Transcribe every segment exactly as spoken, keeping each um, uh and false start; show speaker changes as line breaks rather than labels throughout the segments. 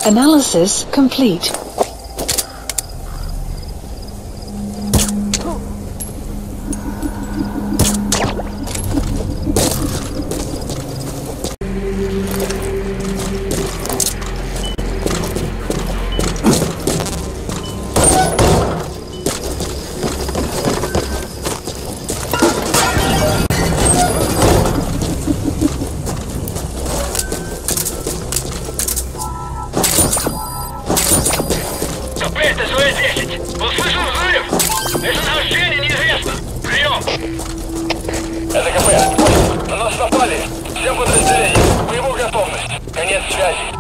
Analysis complete.
Это КП. На нас напали. Всем подразделениям. Боевую готовность. Конец связи.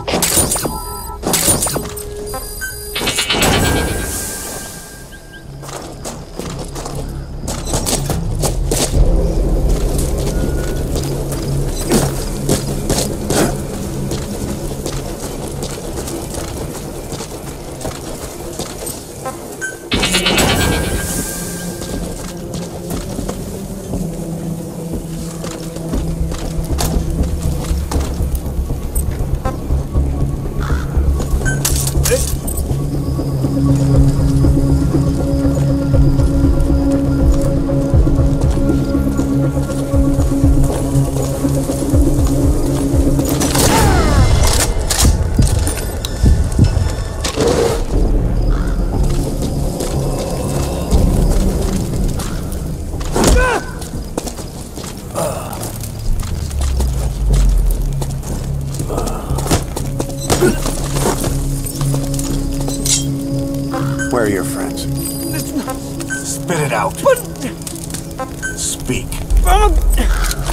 Where are your friends? Spit it out. Speak.
The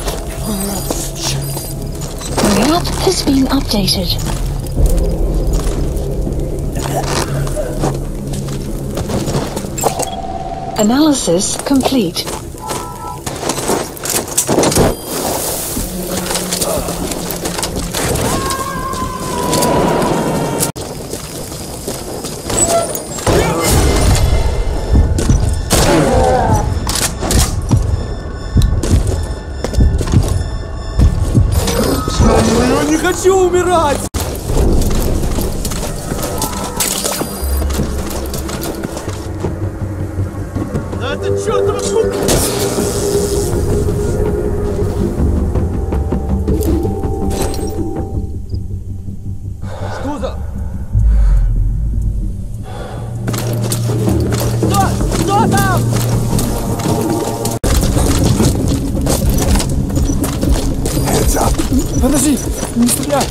map has been updated. Analysis complete.
Я не хочу умирать! Да это чёртова сука! Что за... Что? Что там?
Hands up.
Подожди, не стреляй!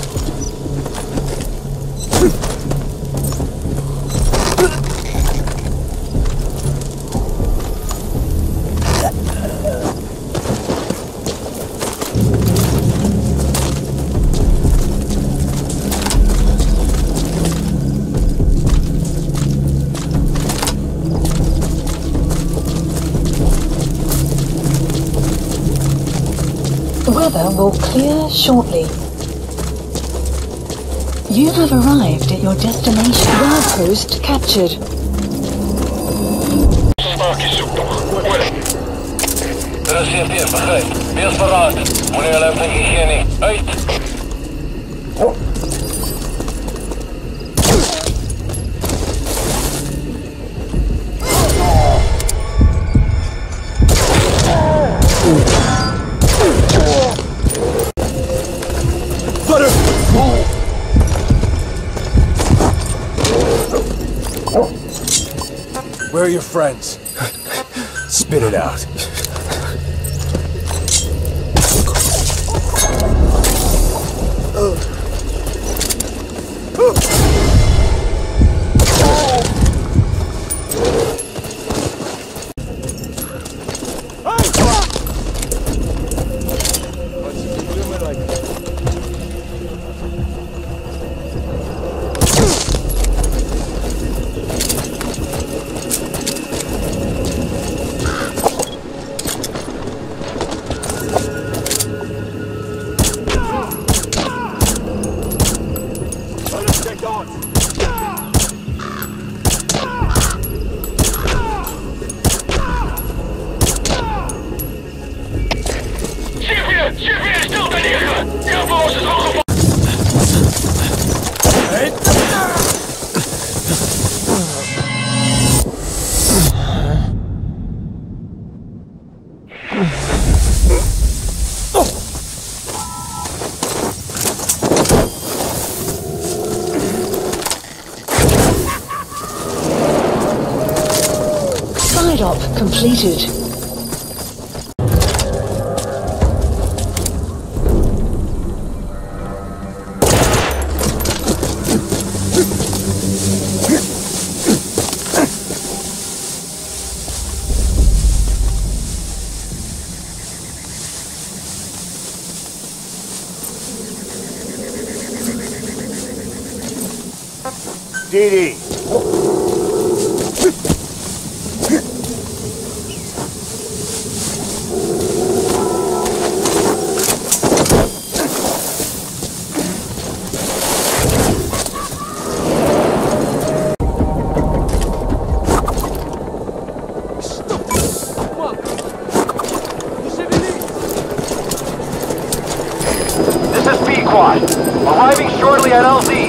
The weather will clear shortly. You have arrived at your destination. Outpost captured.
Where are your friends?
Spit it out.
Живее! Живее! Сделай! Я волосы!
Side-op completed.
D D.
This is P-Quad. Arriving shortly at L Z.